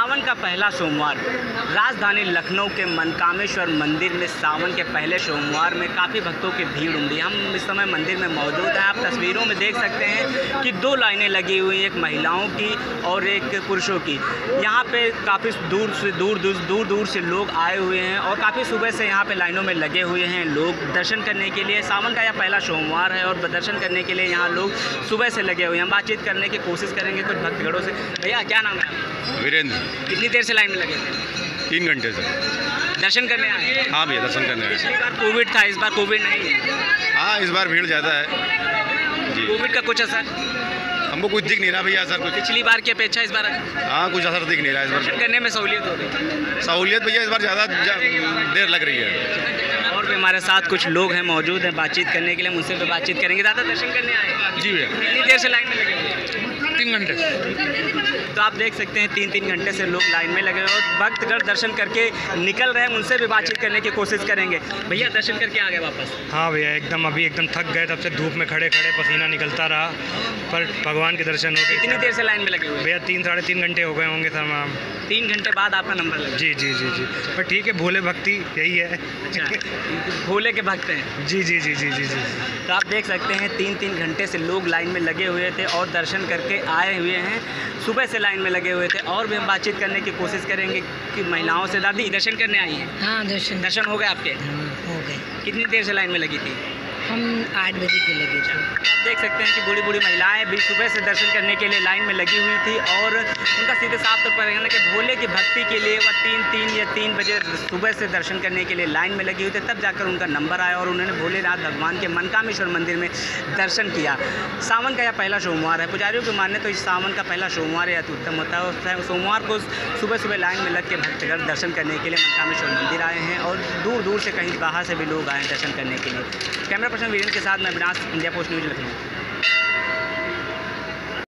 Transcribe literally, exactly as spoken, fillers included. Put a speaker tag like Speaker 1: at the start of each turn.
Speaker 1: सावन का पहला सोमवार राजधानी लखनऊ के मनकामेश्वर मंदिर में सावन के पहले सोमवार में काफ़ी भक्तों की भीड़ उमड़ी। हम इस समय मंदिर में मौजूद हैं। आप तस्वीरों में देख सकते हैं कि दो लाइनें लगी हुई हैं, एक महिलाओं की और एक पुरुषों की। यहाँ पे काफ़ी दूर से दूर दूर दूर दूर से लोग आए हुए हैं और काफ़ी सुबह से यहाँ पे लाइनों में लगे हुए हैं लोग दर्शन करने के लिए। सावन का यह पहला सोमवार है और दर्शन करने के लिए यहाँ लोग सुबह से लगे हुए हैं। हम बातचीत करने की कोशिश करेंगे कुछ भक्तगणों से। भैया क्या नाम है आपका?
Speaker 2: वीरेंद्र।
Speaker 1: कितनी देर से लाइन में लगे थे?
Speaker 2: तीन घंटे से।
Speaker 1: दर्शन करने आए?
Speaker 2: हाँ भैया, दर्शन करने आए।
Speaker 1: पिछली बार कोविड था, इस बार कोविड नहीं है।
Speaker 2: हाँ, इस बार भीड़ ज़्यादा है जी।
Speaker 1: कोविड का कुछ असर
Speaker 2: हमको कुछ दिख नहीं रहा भैया असर कुछ।
Speaker 1: पिछली बार की अपेक्षा इस बार
Speaker 2: हाँ, कुछ असर दिख नहीं रहा इस
Speaker 1: दर्शन
Speaker 2: बार।
Speaker 1: करने में सहूलियत हो गई?
Speaker 2: सहूलियत भैया इस बार ज़्यादा देर लग रही है।
Speaker 1: और भी हमारे साथ कुछ लोग हैं मौजूद हैं बातचीत करने के लिए, मुझसे भी बातचीत करेंगे। दादा दर्शन करने आए?
Speaker 2: जी भैया।
Speaker 1: कितनी देर से लाइन में लगे हुए?
Speaker 2: तीन घंटे।
Speaker 1: तो आप देख सकते हैं तीन तीन घंटे से लोग लाइन में लगे हुए और भक्तगण दर्शन करके निकल रहे हैं। उनसे भी बातचीत करने की कोशिश करेंगे। भैया दर्शन करके आ गए वापस?
Speaker 3: हाँ भैया, एकदम अभी एकदम थक गए, तब से धूप में खड़े खड़े पसीना निकलता रहा, पर भगवान के दर्शन हो गए।
Speaker 1: कितनी देर से लाइन में लगे हुए?
Speaker 3: भैया तीन साढ़े तीन घंटे हो गए होंगे सर मैम।
Speaker 1: तीन घंटे बाद आपका नंबर लगा?
Speaker 3: जी जी जी जी पर ठीक है, भोले भक्ति यही है।
Speaker 1: अच्छा, भोले के भक्त हैं?
Speaker 3: जी जी जी जी जी जी
Speaker 1: तो आप देख सकते हैं तीन तीन घंटे से लोग लाइन में लगे हुए थे और दर्शन करके आए हुए हैं। सुबह से लाइन में लगे हुए थे। और भी हम बातचीत करने की कोशिश करेंगे कि महिलाओं से। दादी दर्शन करने आई हैं?
Speaker 4: हाँ, दर्शन
Speaker 1: दर्शन हो गए आपके?
Speaker 4: हो गए।
Speaker 1: कितनी देर से लाइन में लगी थी?
Speaker 4: हम आठ बजे के लगे थे।
Speaker 1: आप देख सकते हैं कि बूढ़ी बूढ़ी महिलाएं भी सुबह से दर्शन करने के लिए लाइन में लगी हुई थी और उनका सीधे साफ तौर पर कहना कि भोले की भक्ति के लिए वह तीन तीन या तीन बजे सुबह से दर्शन करने के लिए लाइन में लगी हुई थी। तब जाकर उनका नंबर आया और उन्होंने भोलेनाथ भगवान के मनकामेश्वर मंदिर में दर्शन किया। सावन का यह पहला सोमवार है। पुजारियों की माने तो इस सावन का पहला सोमवार या अति उत्तम होता है और सोमवार को सुबह सुबह लाइन में लग के भक्तगण दर्शन करने के लिए मनकामेश्वर मंदिर आए हैं और दूर दूर से कहीं बाहर से भी लोग आए हैं दर्शन करने के लिए। कैमरा पर्सन वीरेंद्र के साथ मैं विनाश, इंडिया पोस्ट न्यूज़ लखनऊ।